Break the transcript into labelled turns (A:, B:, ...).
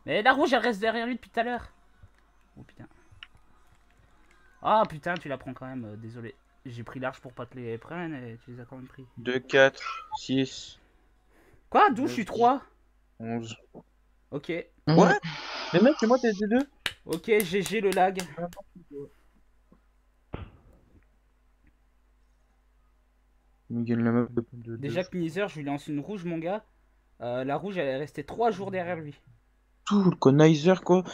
A: Mais la rouge, elle reste derrière lui depuis tout à l'heure. Oh putain. Ah putain, tu la prends quand même, désolé. J'ai pris large pour pas te les prendre et tu les as quand même pris.
B: 2, 4, 6,
A: Quoi? D'où je
B: 9,
A: suis
B: 10,
A: 3?
B: 11.
A: Ok.
B: Quoi? Mais mec, c'est moi, t'es des deux?
A: Ok, GG le lag.
B: Miguel la meuf de deux.
A: Déjà que Nizer, je lui lance une rouge, mon gars. La rouge, elle est restée 3 jours derrière lui.
B: Tout le conizer, quoi.